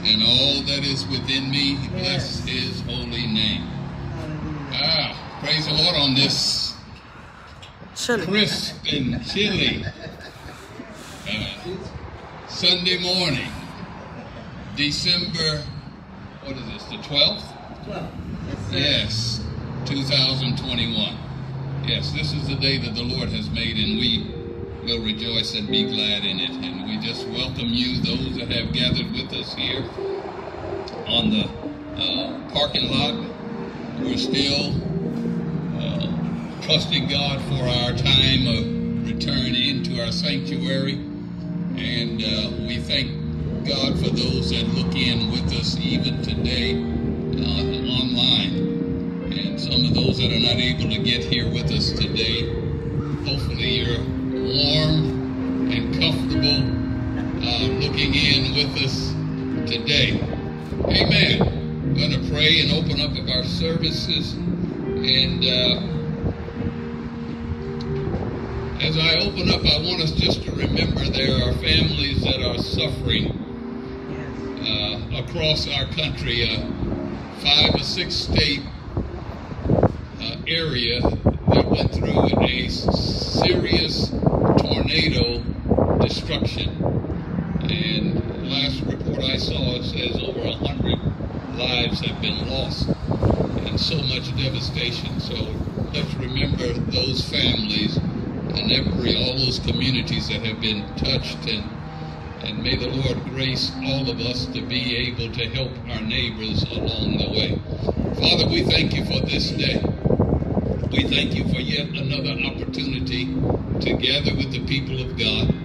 and all that is within me, bless his holy name. Praise the Lord on this crisp and chilly Sunday morning, December, what is this, the 12th? 12th. Yes, 2021. Yes, this is the day that the Lord has made, and we will rejoice and be glad in it. And we just welcome you, those that have gathered with us here on the parking lot. We're still trusting God for our time of return into our sanctuary. And we thank God for those that look in with us even today online. And some of those that are not able to get here with us today, hopefully you're warm and comfortable looking in with us today. Amen. I'm going to pray and open up our services. And as I open up, I want us just to remember there are families that are suffering across our country, a 5 or 6 state area that went through a serious tornado destruction. And the last report I saw, it says over 100 lives have been lost and so much devastation. So let's remember those families and all those communities that have been touched, and may the Lord grace all of us to be able to help our neighbors along the way. Father, we thank you for this day. We thank you for yet another opportunity to gather with the people of God,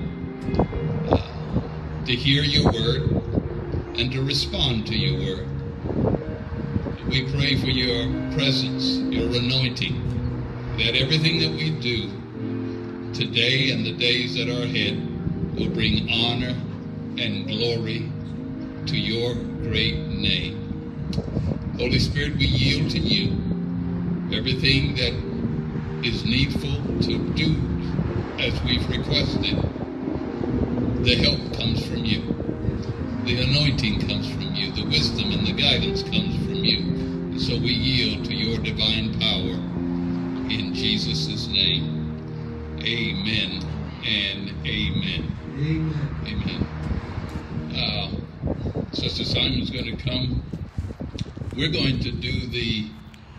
to hear your word and to respond to your word. We pray for your presence, your anointing, that everything that we do today and the days that are ahead will bring honor and glory to your great name. Holy Spirit, we yield to you everything that is needful to do as we've requested. The help comes from you. The anointing comes from you. The wisdom and the guidance comes from you. And so we yield to your divine power in Jesus' name. Amen and amen. Amen. Sister Simon's going to come. We're going to do the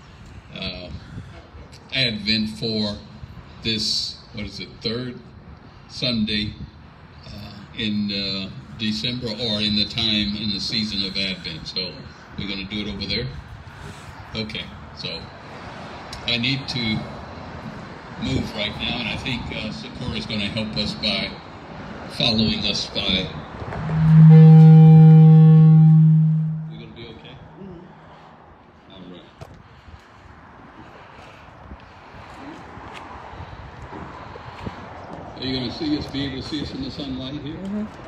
Advent for this, third Sunday in December, or in the time in the season of Advent. So we're going to do it over there. Okay, so I need to move right now, and I think Sakura is going to help us by following us by. We're going to be okay? All right. Are you going to see us, be able to see us in the sunlight here?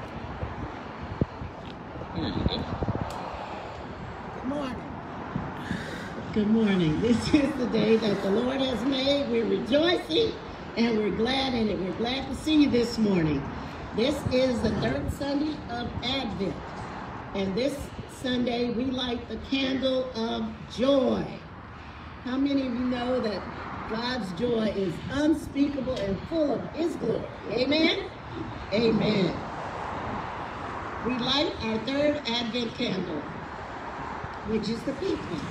There you go. Good morning. Good morning. This is the day that the Lord has made. We're rejoicing and we're glad in it. We're glad to see you this morning. This is the third Sunday of Advent. And this Sunday we light the candle of joy. How many of you know that God's joy is unspeakable and full of his glory? Amen? Amen. We light our third Advent candle, which is the pink one.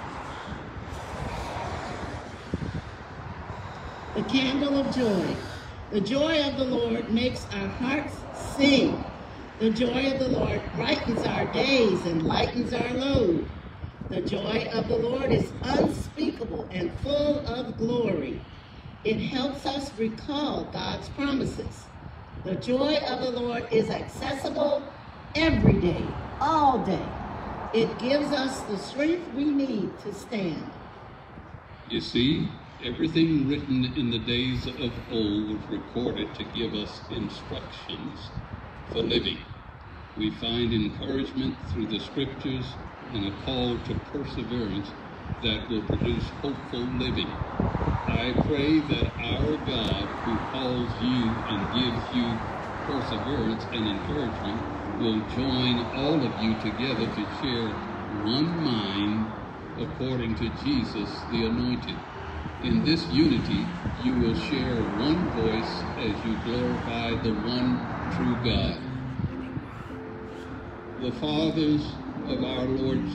The candle of joy. The joy of the Lord makes our hearts sing. The joy of the Lord brightens our days and lightens our load. The joy of the Lord is unspeakable and full of glory. It helps us recall God's promises. The joy of the Lord is accessible every day, all day. It gives us the strength we need to stand. You see, everything written in the days of old was recorded to give us instructions for living. We find encouragement through the scriptures and a call to perseverance that will produce hopeful living. I pray that our God, who calls you and gives you perseverance and encouragement, will join all of you together to share one mind according to Jesus the Anointed. In this unity, you will share one voice as you glorify the one true God. The Father of our Lord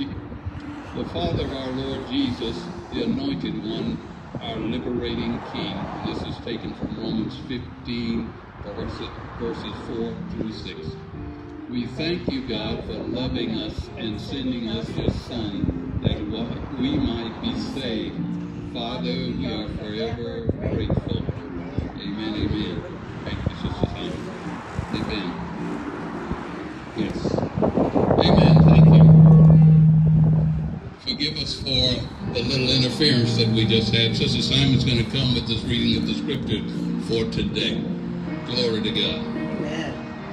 Jesus, the Anointed One, our liberating King. This is taken from Romans 15, verses 4 through 6. We thank you, God, for loving us and sending us your Son, that we might be saved. Father, we are forever grateful. Amen, amen. Thank you, Sister Simon. Amen. Yes. Amen, thank you. Forgive us for the little interference that we just had. Sister Simon's going to come with this reading of the scripture for today. Glory to God. Amen.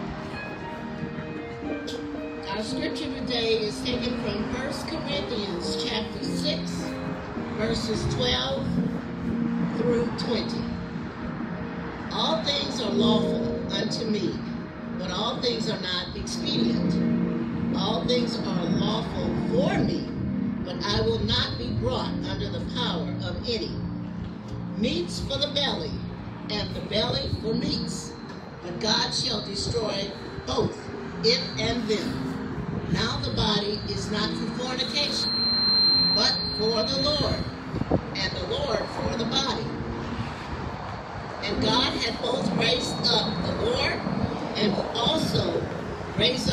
Our scripture today is taken from 1 Corinthians chapter 6, verses 12 through 20. All things are lawful unto me, but all things are not expedient. All things are lawful for me, but I will not be brought under the power of any. Meats for the belly, and the belly for meats. But God shall destroy both, it and them. Now the body is not for fornication, but for the Lord, and the Lord for the body. And God hath both raised up the Lord, and will also raise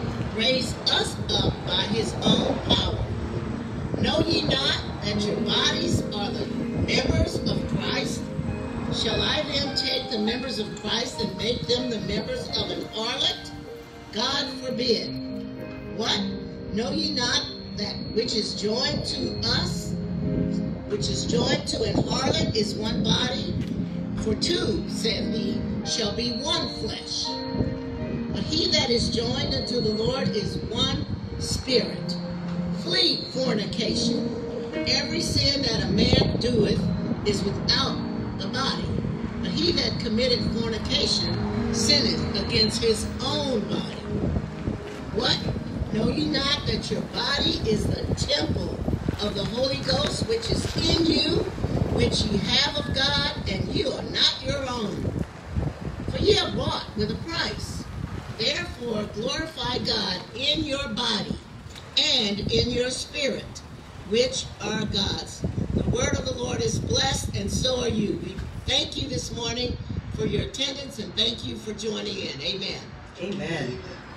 us up by his own power. Know ye not that your bodies are the members of Christ? Shall I then take the members of Christ and make them the members of an harlot? God forbid. What? Know ye not that which is joined to us, which is joined to an harlot, is one body? For two, said he, shall be one flesh. But he that is joined unto the Lord is one spirit. Flee fornication. Every sin that a man doeth is without the body, but he that committeth fornication sinneth against his own body. What? Know ye not that your body is the temple of the Holy Ghost, which is in you, which ye have of God, and you are not your own? For ye are bought with a price. Therefore glorify God in your body and in your spirit, which are God's. The word of the Lord is blessed, and so are you. We thank you this morning for your attendance, and thank you for joining in. Amen. Amen.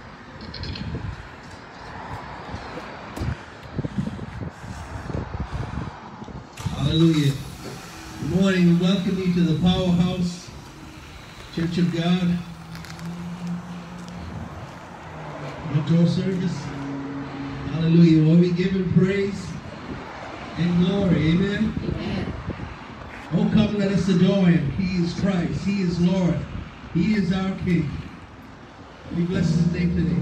Hallelujah. Good morning. We welcome you to the Powerhouse Church of God outdoor service. Hallelujah. Where we give him praise and glory. Amen. Amen. Oh, come, let us adore him. He is Christ. He is Lord. He is our King. We bless his name today.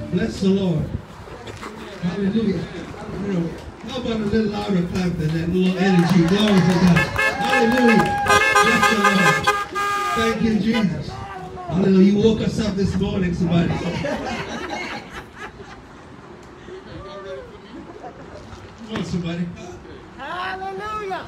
Bless the Lord. Hallelujah. You know, how about a little louder clap than that little energy? Glory to God. Hallelujah. Bless the Lord. Thank you, Jesus. Hallelujah. You woke us up this morning, somebody. Come on, somebody. Hallelujah.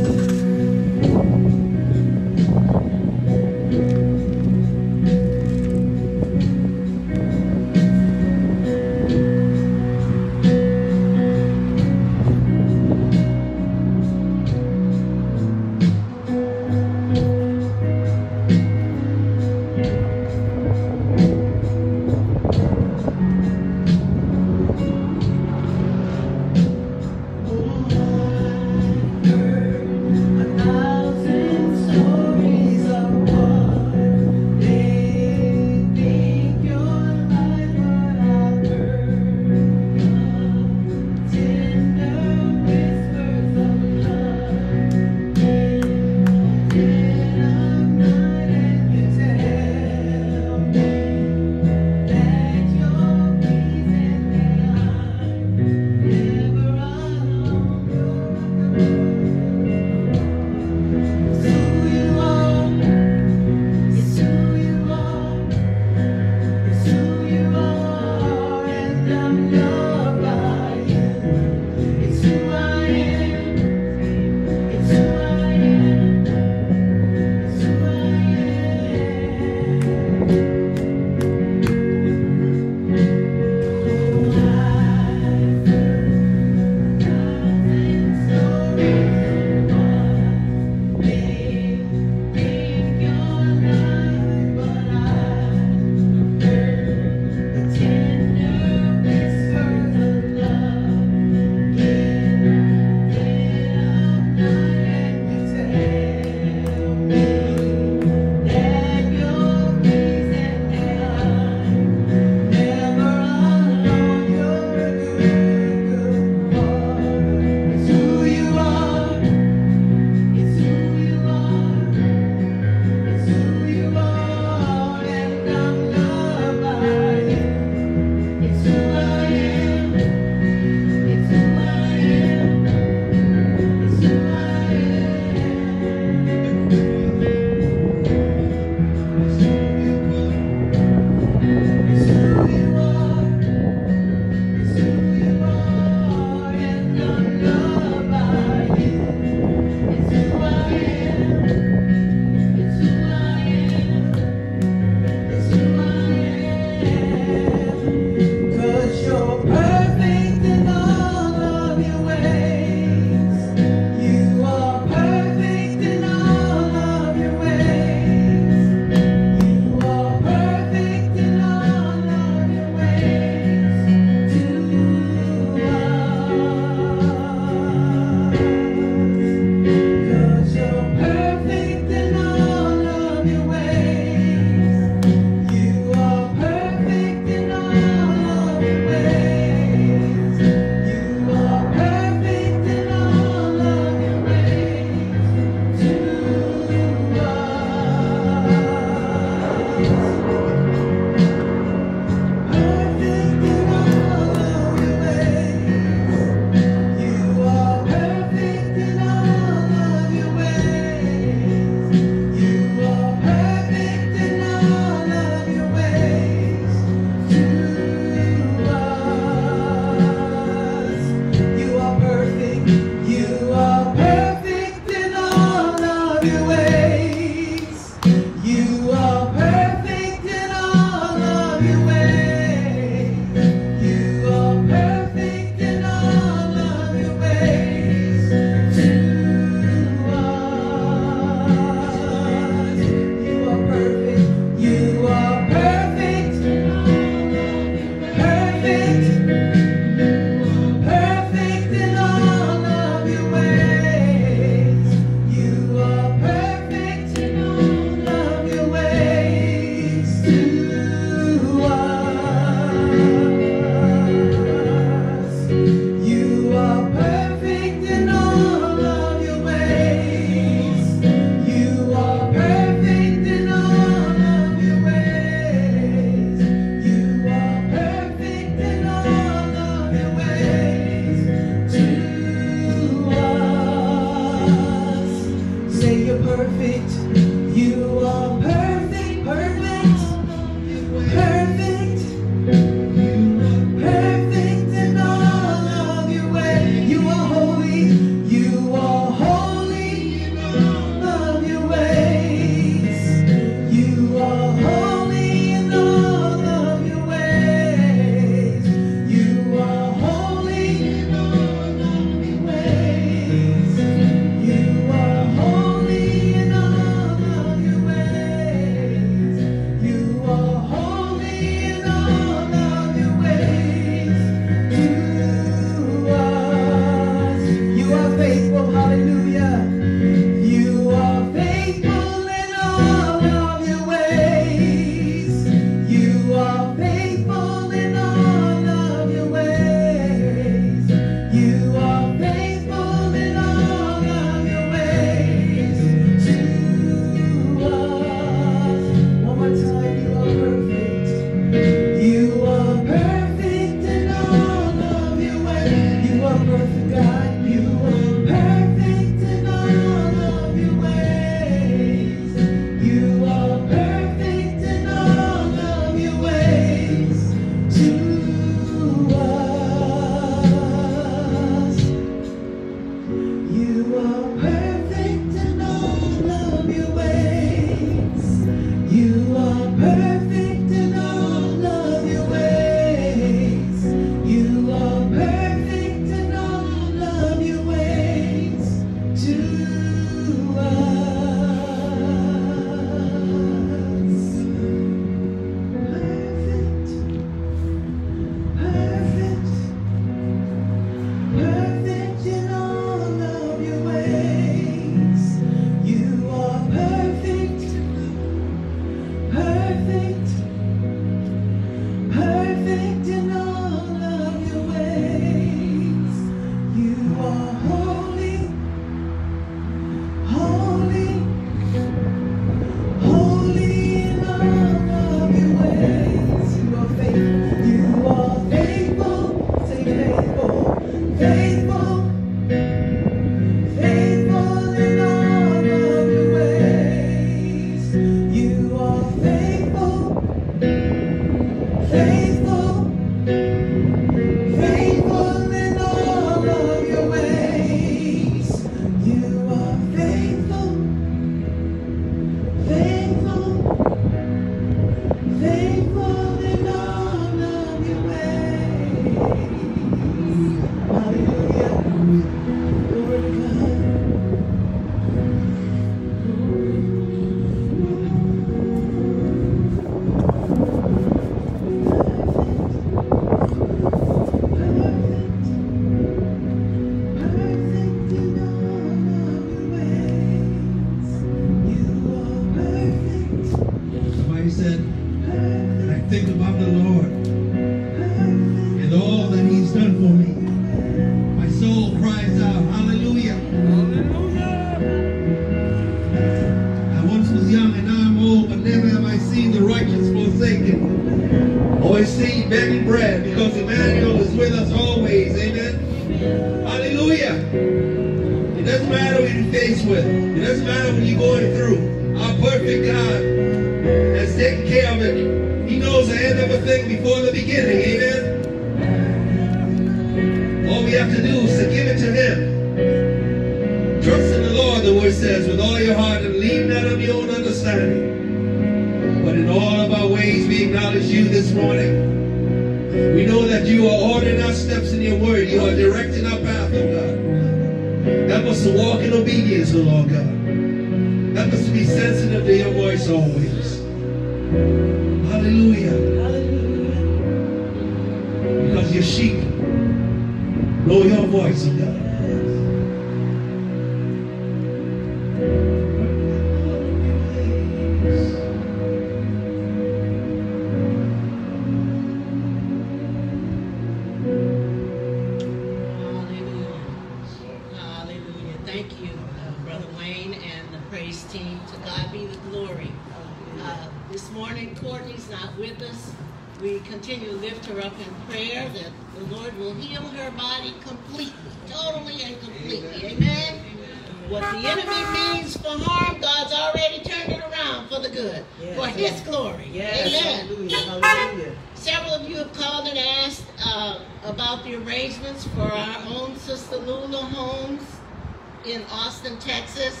In Austin, Texas.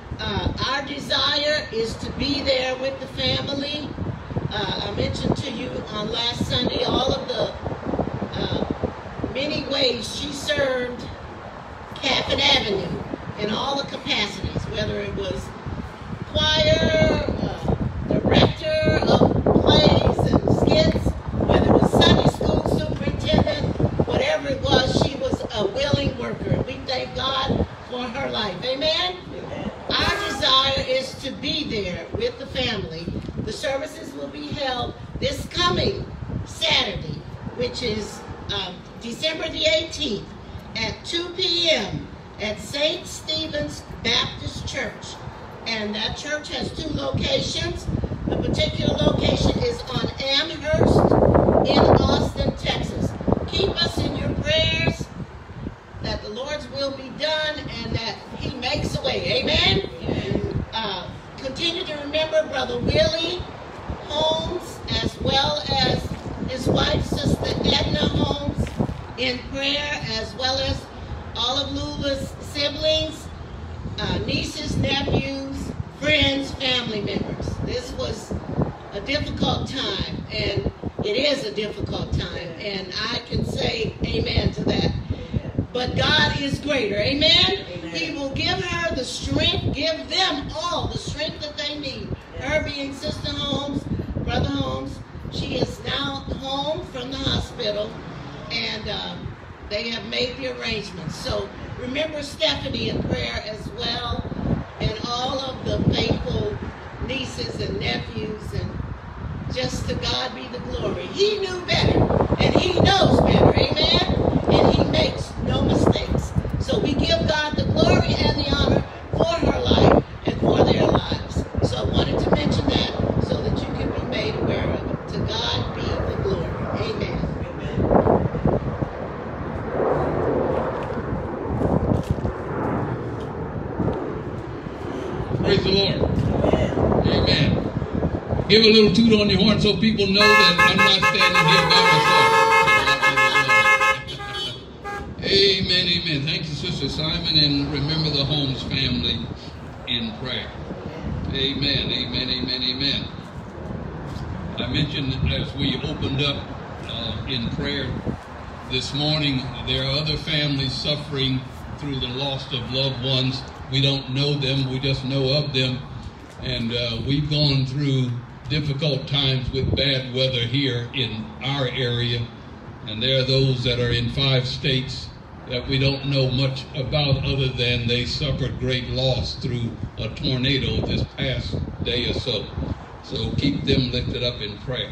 Our desire is to be there with the family. I mentioned to you on last Sunday all of the many ways she served Cafford Avenue in all the capacities, whether it was choir, director of plays and skits, whether it was Sunday school superintendent, whatever it was, she was a willing worker. And we thank God for her life. Amen? Amen? Our desire is to be there with the family. The services will be held this coming Saturday, which is December the 18th at 2 p.m. at St. Stephen's Baptist Church. And that church has two locations. The particular location is on Amherst in Austin, Texas. Keep us in your prayers that the Lord's will be done and that He makes a way. Amen? Continue to remember Brother Willie Holmes as well as his wife, Sister Edna Holmes, in prayer, as well as all of Lula's siblings, nieces, nephews, friends, family members. This was a difficult time, and it is a difficult time, and I can say amen to that. But God is greater, amen? Amen? He will give her the strength, give them all the strength that they need. Her being Sister Holmes, Brother Holmes, she is now home from the hospital, and they have made the arrangements. So remember Stephanie in prayer as well, and all of the faithful nieces and nephews and just to God be the glory. He knew better, and he knows better, amen? And he makes no mistakes. So we give God the glory and the honor for her life and for their lives. So I wanted to mention that so that you can be made aware of it. To God be the glory. Amen. Praise the Lord. Amen. Give a little toot on your horn so people know that I'm not standing here by myself. Amen, amen. Thank you, Sister Simon, and remember the Holmes family in prayer. Amen, amen, amen, amen. I mentioned as we opened up in prayer this morning, there are other families suffering through the loss of loved ones. We don't know them, we just know of them. And we've gone through difficult times with bad weather here in our area. And there are those that are in 5 states that we don't know much about other than they suffered great loss through a tornado this past day or so. So keep them lifted up in prayer.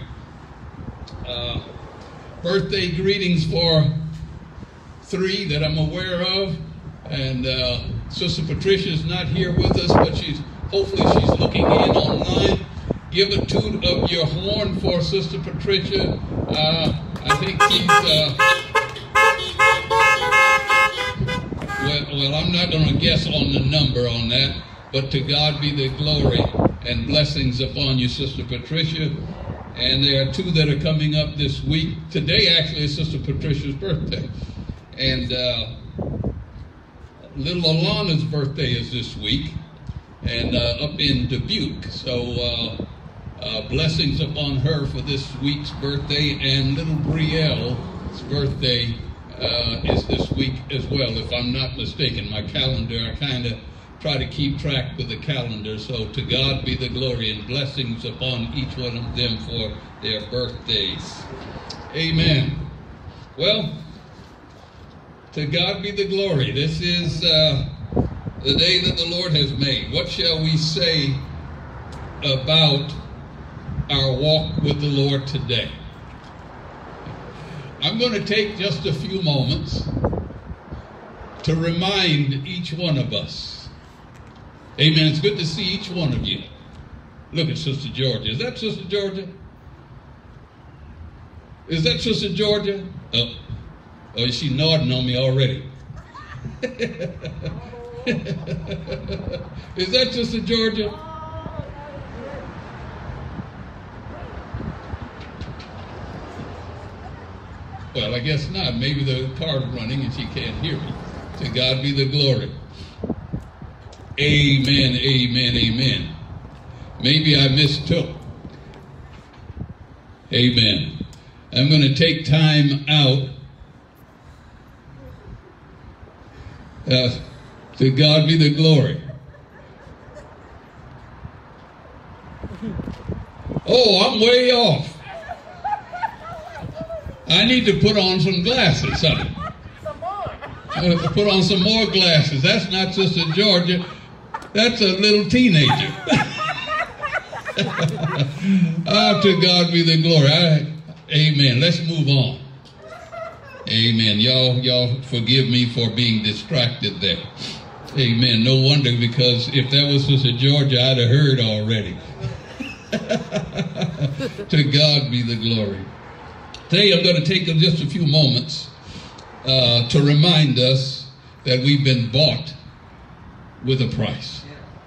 Birthday greetings for 3 that I'm aware of. And Sister Patricia's not here with us, but hopefully she's looking in online. Give a toot of your horn for Sister Patricia. I think she's, well, I'm not going to guess on the number on that, but to God be the glory and blessings upon you, Sister Patricia. And there are 2 that are coming up this week. Today, actually, is Sister Patricia's birthday. And little Alana's birthday is this week, and up in Dubuque. So blessings upon her for this week's birthday, and little Brielle's birthday is this week as well, if I'm not mistaken. My calendar, I kind of try to keep track with the calendar. So to God be the glory and blessings upon each one of them for their birthdays. Amen. Well, to God be the glory. This is the day that the Lord has made. What shall we say about our walk with the Lord today? I'm going to take just a few moments to remind each one of us. Amen. It's good to see each one of you. Look at Sister Georgia. Is that Sister Georgia? Is that Sister Georgia? Oh, she's nodding on me already. Is that Sister Georgia? Well, I guess not. Maybe the car's running and she can't hear me. To God be the glory. Amen, amen, amen. Maybe I mistook. Amen. I'm going to take time out. To God be the glory. Oh, I'm way off. I need to put on some glasses, honey. Put on some more glasses. That's not Sister Georgia. That's a little teenager. To God be the glory. Amen. Let's move on. Amen. Y'all forgive me for being distracted there. Amen. No wonder, because if that was Sister Georgia, I'd have heard already. To God be the glory. Today I'm going to take just a few moments to remind us that we've been bought with a price.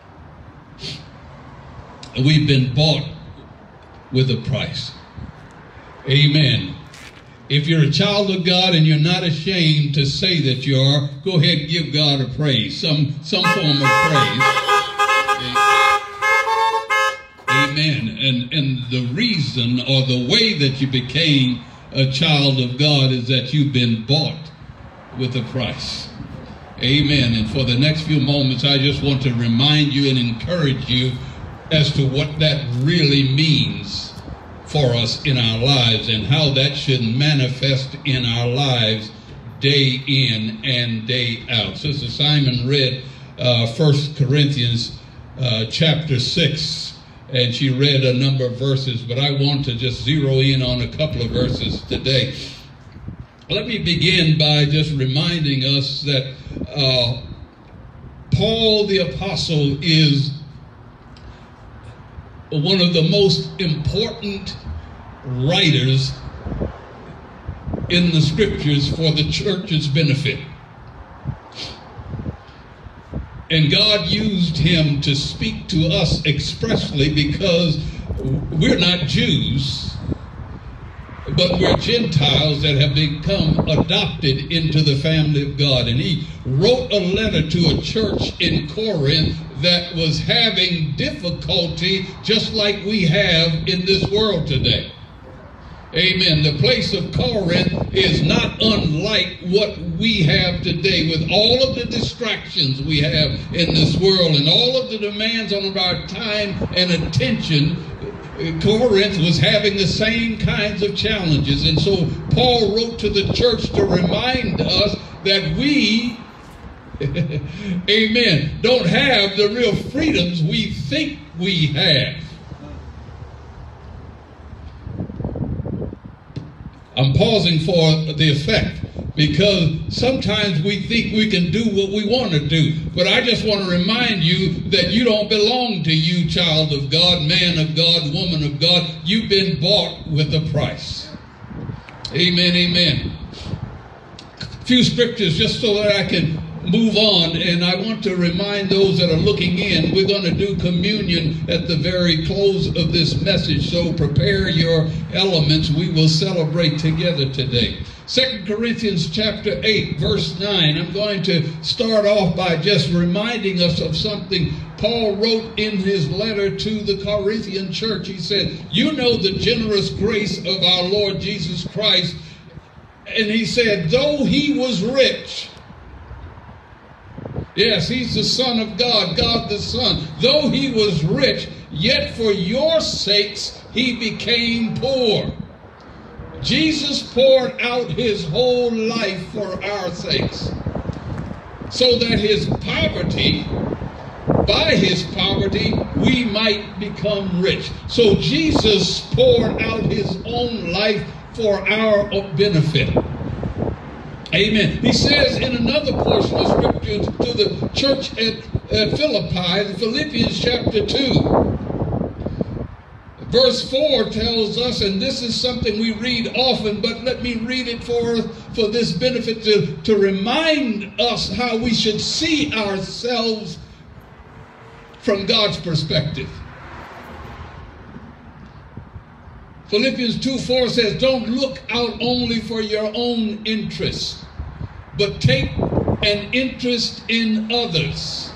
We've been bought with a price. Amen. If you're a child of God and you're not ashamed to say that you are, go ahead and give God a praise, some form of praise. Amen. And the reason or the way that you became a child of God is that you've been bought with a price. Amen. And for the next few moments, I just want to remind you and encourage you as to what that really means for us in our lives and how that should manifest in our lives day in and day out. Sister Simon read 1 Corinthians chapter 6, and she read a number of verses, but I want to just zero in on a couple of verses today. Let me begin by just reminding us that Paul the Apostle is one of the most important writers in the scriptures for the church's benefit. And God used him to speak to us expressly because we're not Jews, but we're Gentiles that have become adopted into the family of God. And he wrote a letter to a church in Corinth that was having difficulty just like we have in this world today. Amen. The place of Corinth is not unlike what we have today, with all of the distractions we have in this world and all of the demands on our time and attention. Corinth was having the same kinds of challenges. And so Paul wrote to the church to remind us that we, amen, don't have the real freedoms we think we have. I'm pausing for the effect because sometimes we think we can do what we want to do. But I just want to remind you that you don't belong to you, child of God, man of God, woman of God. You've been bought with a price. Amen, amen. A few scriptures just so that I can move on, and I want to remind those that are looking in, we're going to do communion at the very close of this message, so prepare your elements. We will celebrate together today. 2 Corinthians chapter 8, verse 9. I'm going to start off by just reminding us of something Paul wrote in his letter to the Corinthian church. He said, you know the generous grace of our Lord Jesus Christ. And he said, though he was rich, yes, he's the Son of God, God the Son. Though he was rich, yet for your sakes he became poor. Jesus poured out his whole life for our sakes, so that his poverty, by his poverty, we might become rich. So Jesus poured out his own life for our benefit. Amen. He says in another portion of scripture to the church at Philippi, Philippians chapter 2, verse 4 tells us, and this is something we read often, but let me read it for this benefit to remind us how we should see ourselves from God's perspective. Philippians 2:4 says, don't look out only for your own interests, but take an interest in others.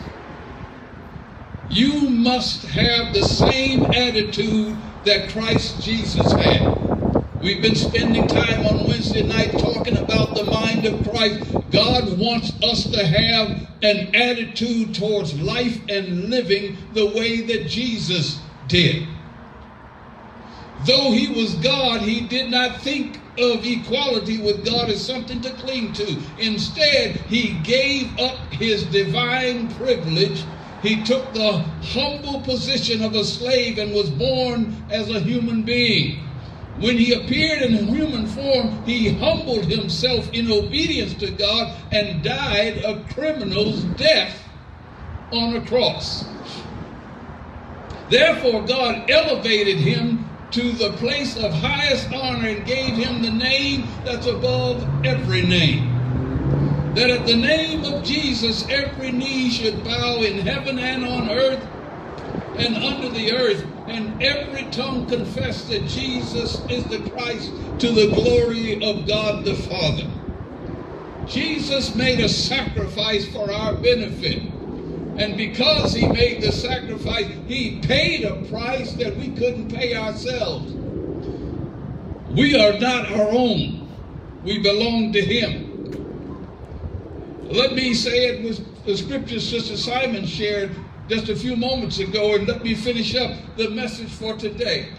You must have the same attitude that Christ Jesus had. We've been spending time on Wednesday night talking about the mind of Christ. God wants us to have an attitude towards life and living the way that Jesus did. Though he was God, he did not think of equality with God as something to cling to. Instead, he gave up his divine privilege. He took the humble position of a slave and was born as a human being. When he appeared in human form, he humbled himself in obedience to God and died a criminal's death on a cross. Therefore, God elevated him to the place of highest honor and gave him the name that's above every name. That at the name of Jesus, every knee should bow in heaven and on earth and under the earth, and every tongue confess that Jesus is the Christ, to the glory of God the Father. Jesus made a sacrifice for our benefit. And because he made the sacrifice, he paid a price that we couldn't pay ourselves. We are not our own. We belong to him. Let me say it with the scriptures Sister Simon shared just a few moments ago, and let me finish up the message for today.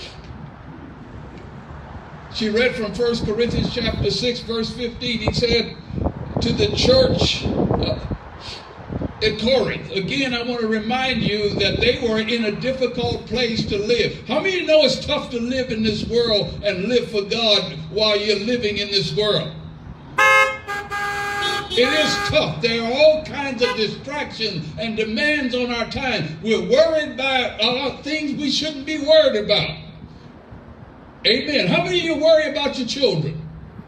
She read from 1 Corinthians chapter 6, verse 15. He said to the church at Corinth. Again, I want to remind you that they were in a difficult place to live. How many of you know it's tough to live in this world and live for God while you're living in this world? It is tough. There are all kinds of distractions and demands on our time. We're worried about things we shouldn't be worried about. Amen. How many of you worry about your children?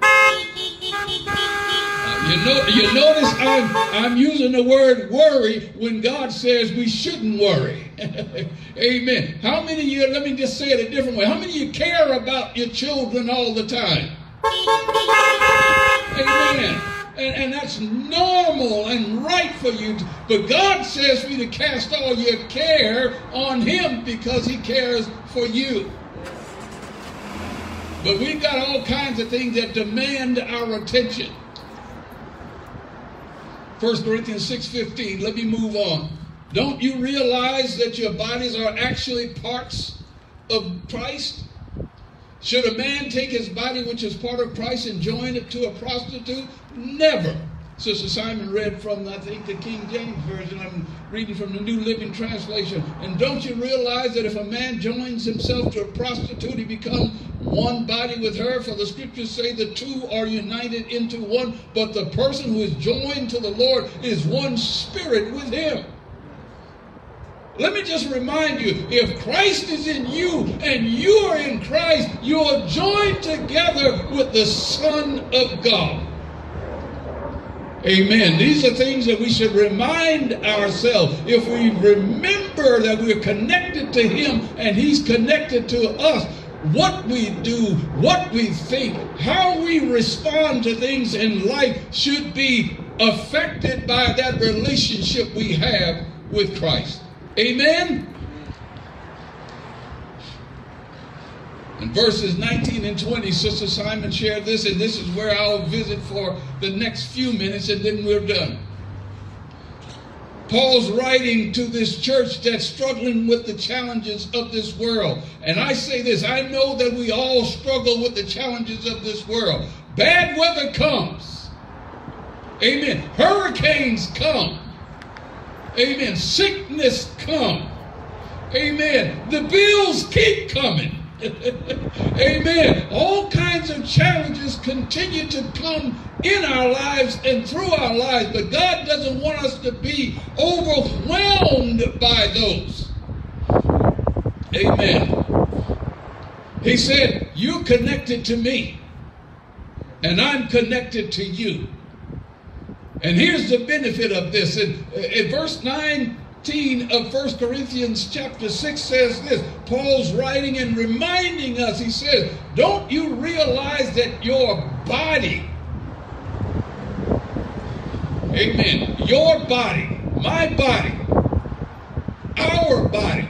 You notice I'm using the word worry when God says we shouldn't worry. Amen. How many of you, let me just say it a different way, how many of you care about your children all the time? Amen. And that's normal and right for you. But God says for you to cast all your care on Him because He cares for you. But we've got all kinds of things that demand our attention. 1 Corinthians 6:15, let me move on. Don't you realize that your bodies are actually parts of Christ? Should a man take his body, which is part of Christ, and join it to a prostitute? Never. Sister Simon read from, I think, the King James Version. I'm reading from the New Living Translation. And don't you realize that if a man joins himself to a prostitute, he becomes one body with her? For the scriptures say the two are united into one, but the person who is joined to the Lord is one spirit with Him. Let me just remind you, if Christ is in you and you are in Christ, you are joined together with the Son of God. Amen. These are things that we should remind ourselves. If we remember that we're connected to Him and He's connected to us, what we do, what we think, how we respond to things in life should be affected by that relationship we have with Christ. Amen? In verses 19 and 20, Sister Simon shared this, and this is where I'll visit for the next few minutes, and then we're done. Paul's writing to this church that's struggling with the challenges of this world. And I say this, I know that we all struggle with the challenges of this world. Bad weather comes. Amen. Hurricanes come. Amen. Sickness come. Amen. The bills keep coming. Amen. All kinds of challenges continue to come in our lives and through our lives, but God doesn't want us to be overwhelmed by those. Amen. He said, you're connected to me, and I'm connected to you. And here's the benefit of this. In verse 19 of 1 Corinthians chapter 6 says this. Paul's writing and reminding us. He says, don't you realize that your body, amen, your body, my body, our body,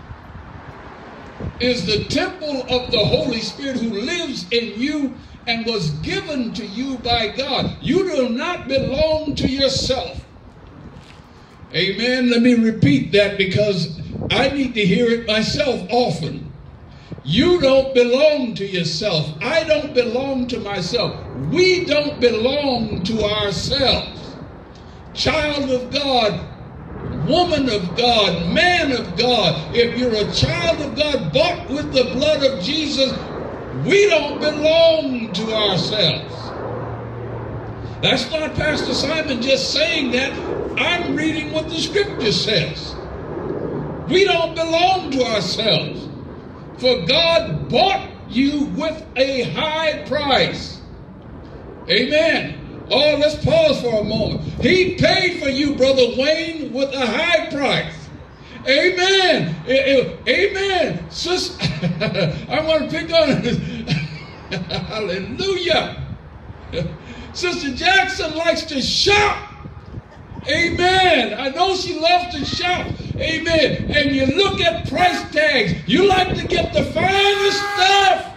is the temple of the Holy Spirit who lives in you and was given to you by God. You do not belong to yourself. Amen. Let me repeat that because I need to hear it myself often. You don't belong to yourself. I don't belong to myself. We don't belong to ourselves. Child of God, woman of God, man of God, if you're a child of God bought with the blood of Jesus, we don't belong to ourselves. That's not Pastor Simon just saying that. I'm reading what the scripture says. We don't belong to ourselves. For God bought you with a high price. Amen. Oh, let's pause for a moment. He paid for you, Brother Wayne, with a high price. Amen. Amen. Sister, I want to pick on this. Hallelujah. Sister Jackson likes to shop. Amen. I know she loves to shop. Amen. And you look at price tags. You like to get the finest stuff.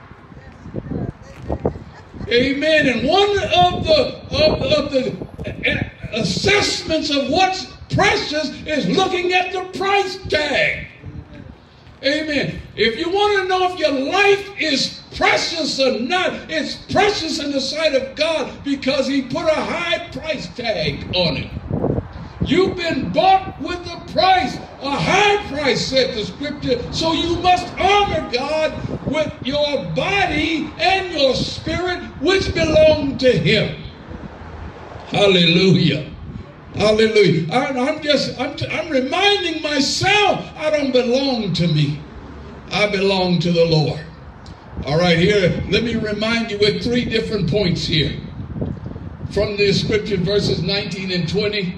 Amen. And one of the assessments of what's precious is looking at the price tag. Amen. If you want to know if your life is precious or not, it's precious in the sight of God because He put a high price tag on it. You've been bought with a price, a high price, said the scripture. So you must honor God with your body and your spirit, which belong to him. Hallelujah. Hallelujah. I'm reminding myself I don't belong to me. I belong to the Lord. All right, here, let me remind you with 3 different points here. From the scripture, verses 19 and 20.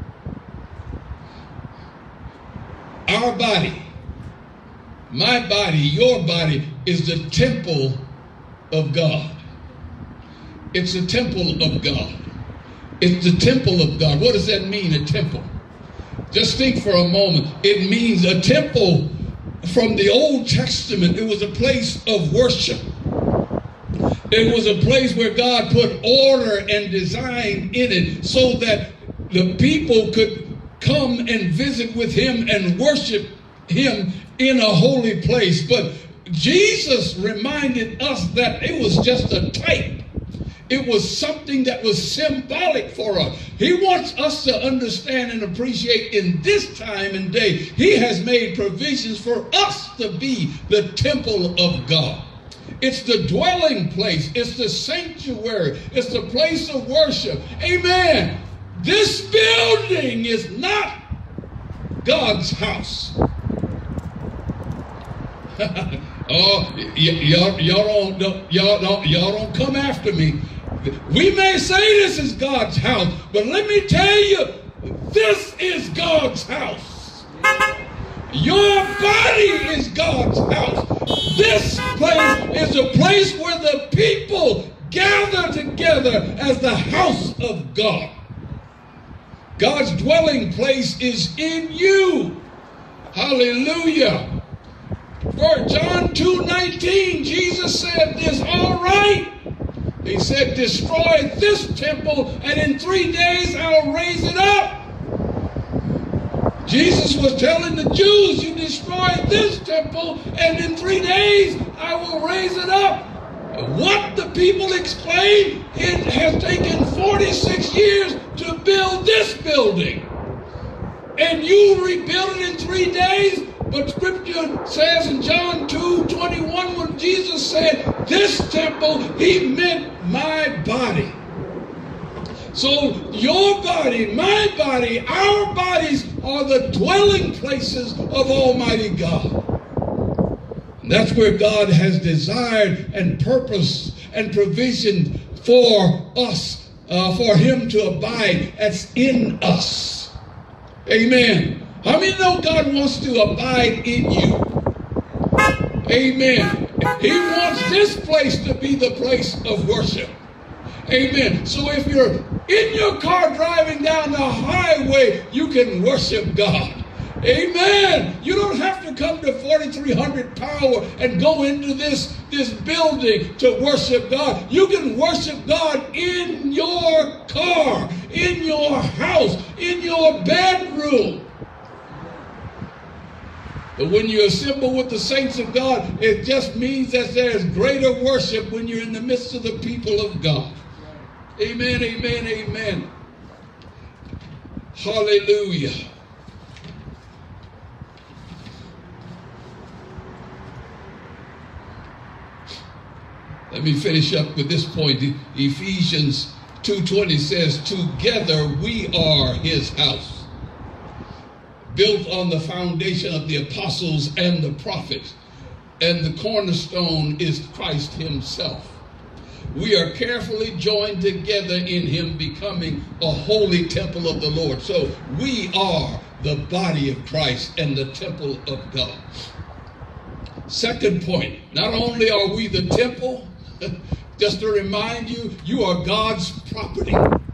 Our body, my body, your body is the temple of God. It's the temple of God. It's the temple of God. What does that mean, a temple? Just think for a moment. It means a temple from the Old Testament. It was a place of worship. It was a place where God put order and design in it so that the people could come and visit with him and worship him in a holy place. But Jesus reminded us that it was just a type. It was something that was symbolic for us. He wants us to understand and appreciate in this time and day, he has made provisions for us to be the temple of God. It's the dwelling place. It's the sanctuary. It's the place of worship. Amen. This building is not God's house. Oh, y'all don't come after me. We may say this is God's house, but let me tell you, this is God's house. Your body is God's house. This place is a place where the people gather together as the house of God. God's dwelling place is in you. Hallelujah. For John 2:19, Jesus said this, all right. He said, destroy this temple, and in 3 days I'll raise it up. Jesus was telling the Jews, you destroy this temple, and in 3 days I will raise it up. What the people exclaimed, it has taken 46 years to build this building. And you rebuild it in 3 days? But scripture says in John 2:21, when Jesus said, this temple, he meant my body. So your body, my body, our bodies are the dwelling places of Almighty God. And that's where God has desired and purpose and provision for us, for him to abide as in us. Amen. How many know God wants to abide in you? Amen. He wants this place to be the place of worship. Amen. So if you're in your car driving down the highway, you can worship God. Amen. You don't have to come to 4300 Power and go into this building to worship God. You can worship God in your car, in your house, in your bedroom. But when you assemble with the saints of God, it just means that there's greater worship when you're in the midst of the people of God. Amen, amen, amen. Hallelujah. Let me finish up with this point. Ephesians 2:20 says, together we are his house, built on the foundation of the apostles and the prophets, and the cornerstone is Christ himself. We are carefully joined together in him, becoming a holy temple of the Lord. So we are the body of Christ and the temple of God. Second point, not only are we the temple, just to remind you, you are God's property.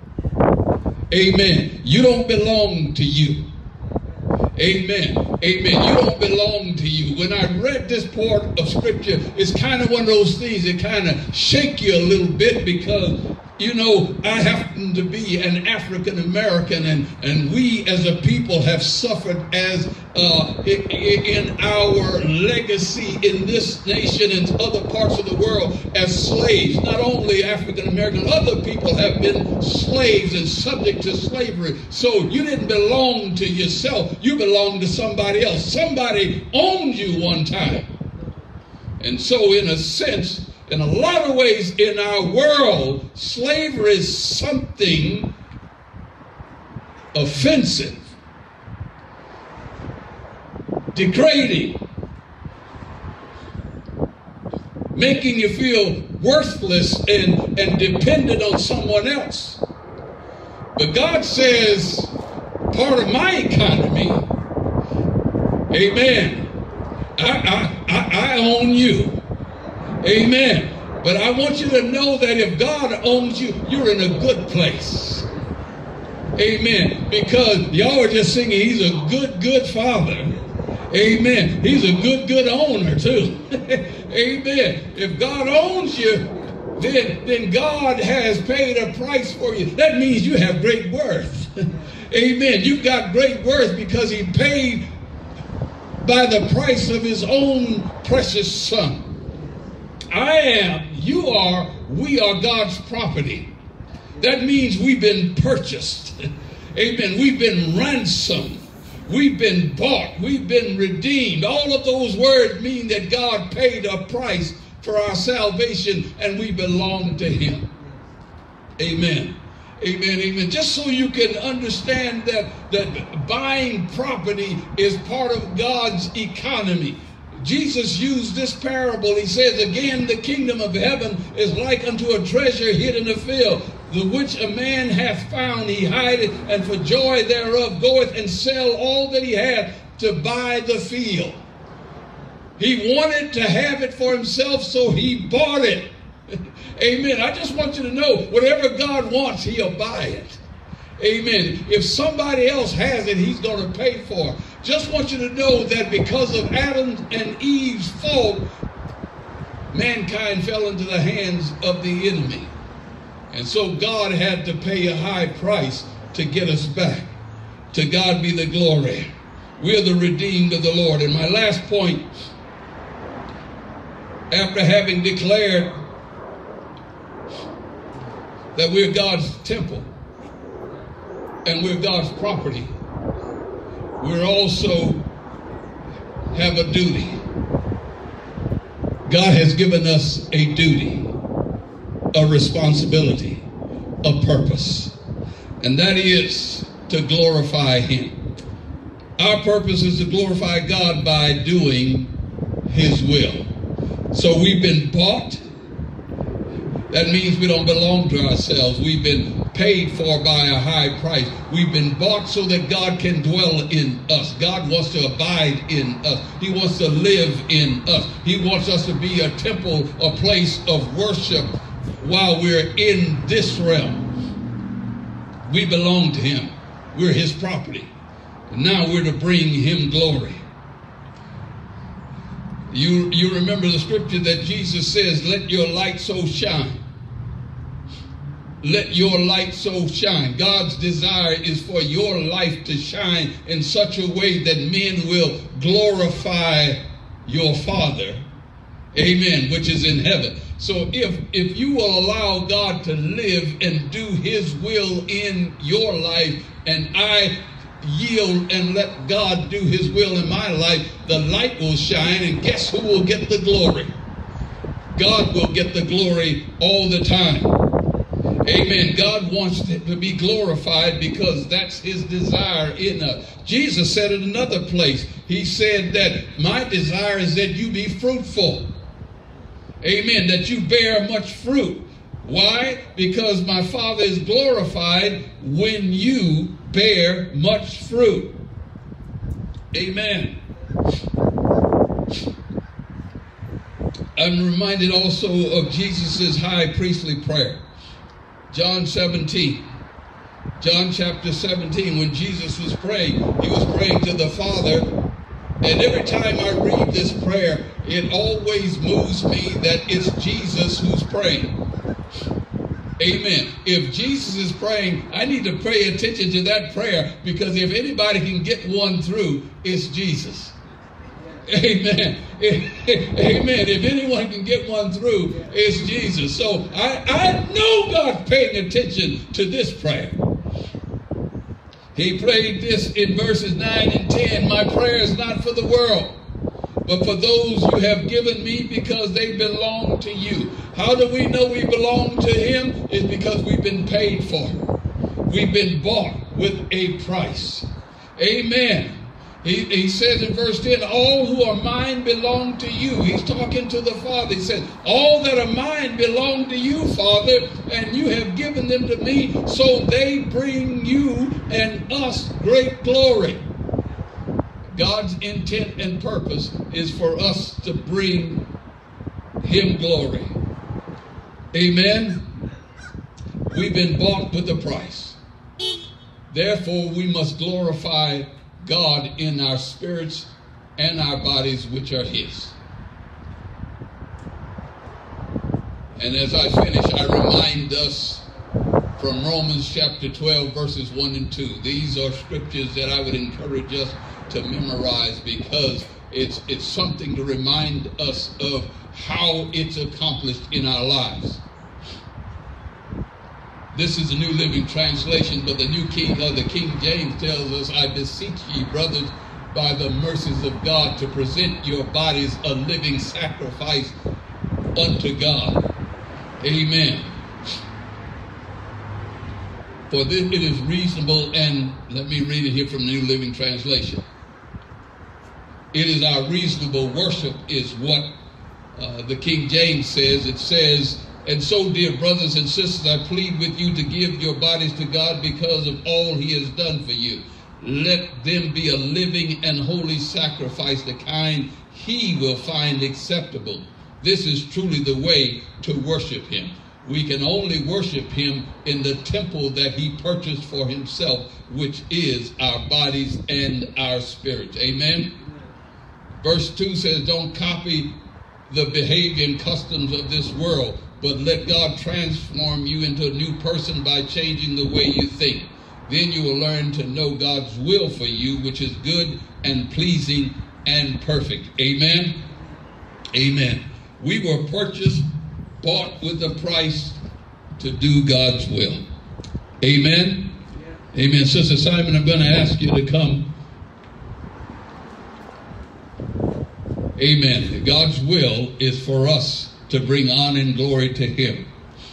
Amen. You don't belong to you. Amen. Amen. You don't belong to you. When I read this part of scripture, it's kind of one of those things that kind of shake you a little bit, because You know, I happen to be an African American, and we as a people have suffered as in our legacy in this nation and other parts of the world as slaves. Not only African American, other people have been slaves and subject to slavery. So you didn't belong to yourself. You belonged to somebody else. Somebody owned you one time. And so in a sense, in a lot of ways in our world, slavery is something offensive, degrading, making you feel worthless and dependent on someone else. But God says, part of my economy, amen, I own you. Amen. But I want you to know that if God owns you, you're in a good place. Amen. Because y'all were just singing, he's a good, good father. Amen. He's a good, good owner too. Amen. If God owns you, then God has paid a price for you. That means you have great worth. Amen. You've got great worth because he paid by the price of his own precious son. I am, you are, we are God's property. That means we've been purchased. Amen. We've been ransomed. We've been bought. We've been redeemed. All of those words mean that God paid a price for our salvation and we belong to him. Amen. Amen. Amen. Just so you can understand that buying property is part of God's economy. Jesus used this parable. He says, again, the kingdom of heaven is like unto a treasure hid in a field, the which a man hath found, he hideth, and for joy thereof goeth and sell all that he hath to buy the field. He wanted to have it for himself, so he bought it. Amen. I just want you to know, whatever God wants, he'll buy it. Amen. If somebody else has it, he's going to pay for it. Just want you to know that because of Adam and Eve's fault, mankind fell into the hands of the enemy. And so God had to pay a high price to get us back. To God be the glory. We're the redeemed of the Lord. And my last point, after having declared that we're God's temple and we're God's property, we also have a duty. God has given us a duty, a responsibility, a purpose, and that is to glorify him. Our purpose is to glorify God by doing his will. So we've been bought. That means we don't belong to ourselves. We've been paid for by a high price. We've been bought so that God can dwell in us. God wants to abide in us. He wants to live in us. He wants us to be a temple, a place of worship while we're in this realm. We belong to him. We're his property. And now we're to bring him glory. You remember the scripture that Jesus says, let your light so shine. Let your light so shine. God's desire is for your life to shine in such a way that men will glorify your Father, amen, which is in heaven. So if you will allow God to live and do his will in your life, and I yield and let God do his will in my life, the light will shine, and guess who will get the glory? God will get the glory all the time. Amen. God wants to be glorified because that's his desire in us. Jesus said in another place, he said that my desire is that you be fruitful. Amen. That you bear much fruit. Why? Because my Father is glorified when you bear much fruit. Amen. I'm reminded also of Jesus' high priestly prayer. John 17. John chapter 17, when Jesus was praying, he was praying to the Father. And every time I read this prayer, it always moves me that it's Jesus who's praying. Amen. If Jesus is praying, I need to pay attention to that prayer, because if anybody can get one through, it's Jesus. Amen. Amen. If anyone can get one through, it's Jesus. So I know God's paying attention to this prayer. He prayed this in verses 9 and 10. My prayer is not for the world, but for those you have given me, because they belong to you. How do we know we belong to him? It's because we've been paid for. We've been bought with a price. Amen. He says in verse 10, all who are mine belong to you. He's talking to the Father. He said, all that are mine belong to you, Father, and you have given them to me, so they bring you and us great glory. God's intent and purpose is for us to bring him glory. Amen. We've been bought with a price. Therefore, we must glorify God in our spirits and our bodies, which are his. And as I finish, I remind us from Romans chapter 12, verses 1 and 2. These are scriptures that I would encourage us to memorize, because it's something to remind us of how it's accomplished in our lives. This is the New Living Translation, but the King James tells us, I beseech ye, brothers, by the mercies of God, to present your bodies a living sacrifice unto God. Amen. For this it is reasonable, and let me read it here from the New Living Translation. It is our reasonable worship, is what the King James says. It says, and so, dear brothers and sisters, I plead with you to give your bodies to God because of all he has done for you. Let them be a living and holy sacrifice, the kind he will find acceptable. This is truly the way to worship him. We can only worship him in the temple that he purchased for himself, which is our bodies and our spirits. Amen. Verse 2 says, don't copy the behavior and customs of this world, but let God transform you into a new person by changing the way you think. Then you will learn to know God's will for you, which is good and pleasing and perfect. Amen. Amen. We were purchased, bought with a price to do God's will. Amen. Amen. Sister Simon, I'm going to ask you to come. Amen. God's will is for us to bring honor and glory to him.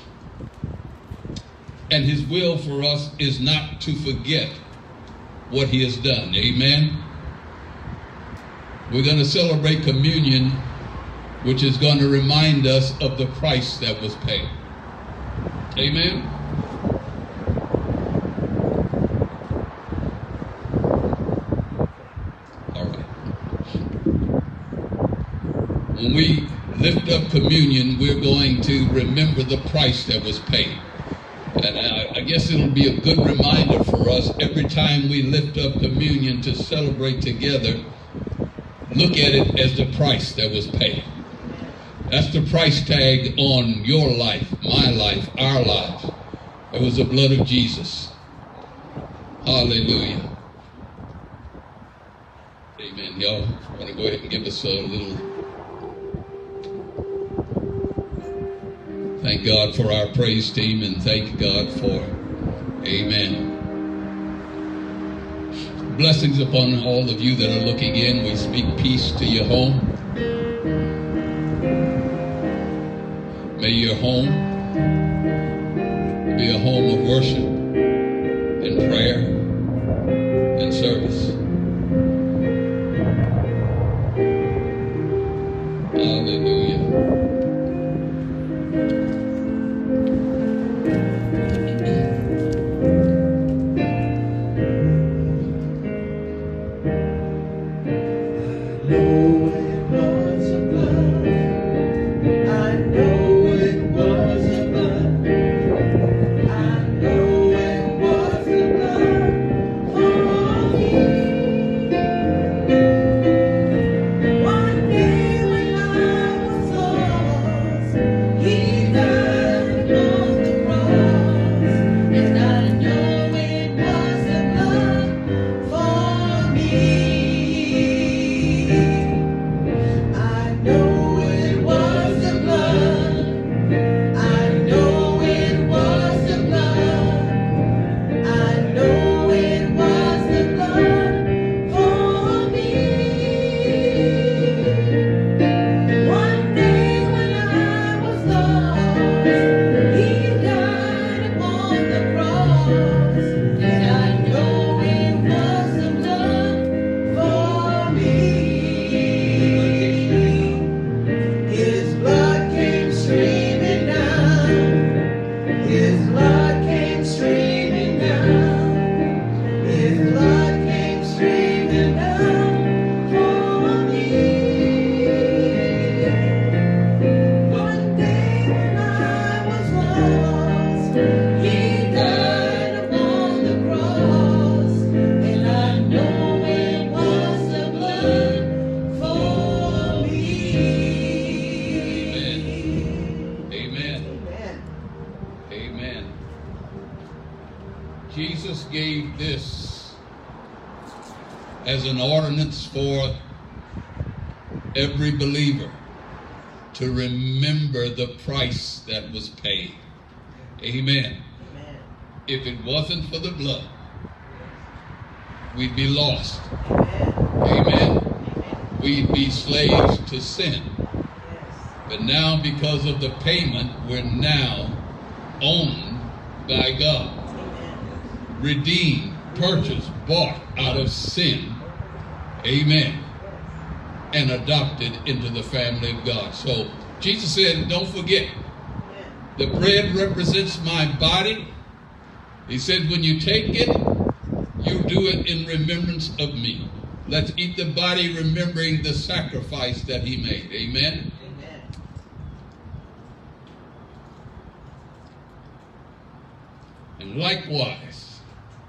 And his will for us is not to forget what he has done. Amen. We're going to celebrate communion, which is going to remind us of the price that was paid. Amen. All right. When we lift up communion, we're going to remember the price that was paid. And I guess it'll be a good reminder for us every time we lift up communion to celebrate together. Look at it as the price that was paid. That's the price tag on your life, my life, our lives. It was the blood of Jesus. Hallelujah. Amen. Y'all want to go ahead and give us a little... Thank God for our praise team, and thank God for, amen. Blessings upon all of you that are looking in. We speak peace to your home. May your home be a home of worship and prayer and service. Hallelujah. Jesus gave this as an ordinance for every believer to remember the price that was paid. Amen. If it wasn't for the blood, we'd be lost. Amen. We'd be slaves to sin. But now, because of the payment, we're now owned by God. Redeemed, purchased, bought out of sin. Amen. And adopted into the family of God. So Jesus said, don't forget, the bread represents my body. He said, when you take it, you do it in remembrance of me. Let's eat the body remembering the sacrifice that he made. Amen. Amen. And likewise,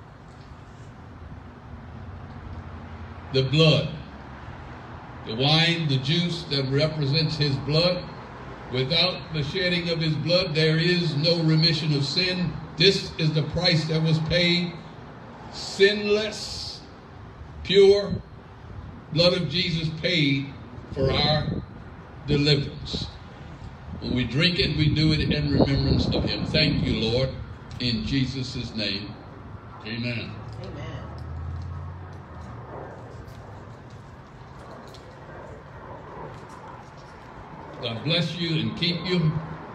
the blood, the wine, the juice that represents his blood. Without the shedding of his blood, there is no remission of sin. This is the price that was paid. Sinless, pure blood of Jesus paid for our deliverance. When we drink it, we do it in remembrance of him. Thank you, Lord, in Jesus' name. Amen. Amen. God bless you and keep you.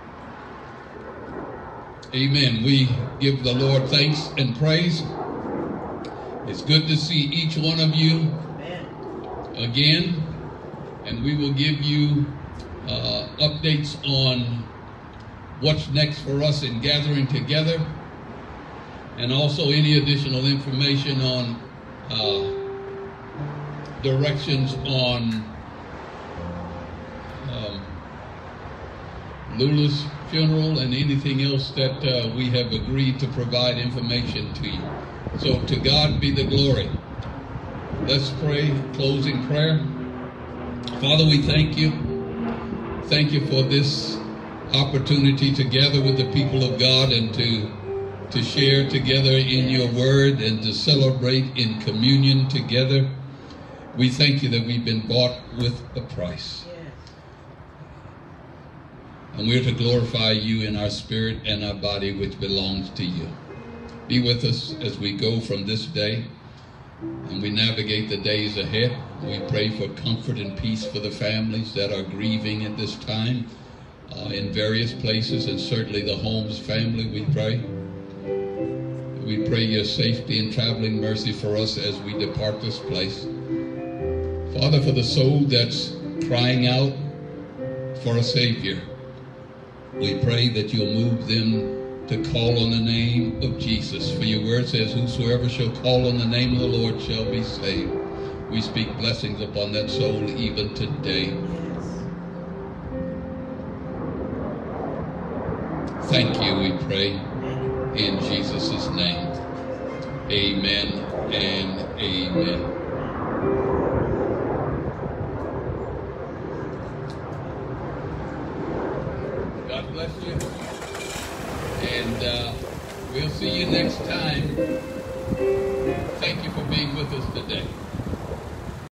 Amen. We give the Lord thanks and praise. It's good to see each one of you again. And we will give you updates on what's next for us in gathering together. And also any additional information on directions on Lula's funeral and anything else that we have agreed to provide information to you. So to God be the glory. Let's pray, closing prayer. Father, we thank you. Thank you for this opportunity to gather with the people of God and to share together in your word and to celebrate in communion together. We thank you that we've been bought with a price. And we're to glorify you in our spirit and our body, which belongs to you. Be with us as we go from this day and we navigate the days ahead. We pray for comfort and peace for the families that are grieving at this time in various places, and certainly the Holmes family, we pray. We pray your safety and traveling mercy for us as we depart this place. Father, for the soul that's crying out for a Savior, we pray that you'll move them to call on the name of Jesus. For your word says, whosoever shall call on the name of the Lord shall be saved. We speak blessings upon that soul even today. Thank you, we pray, in Jesus' name. Amen and amen. God bless you. And we'll see you next time. Thank you for being with us today.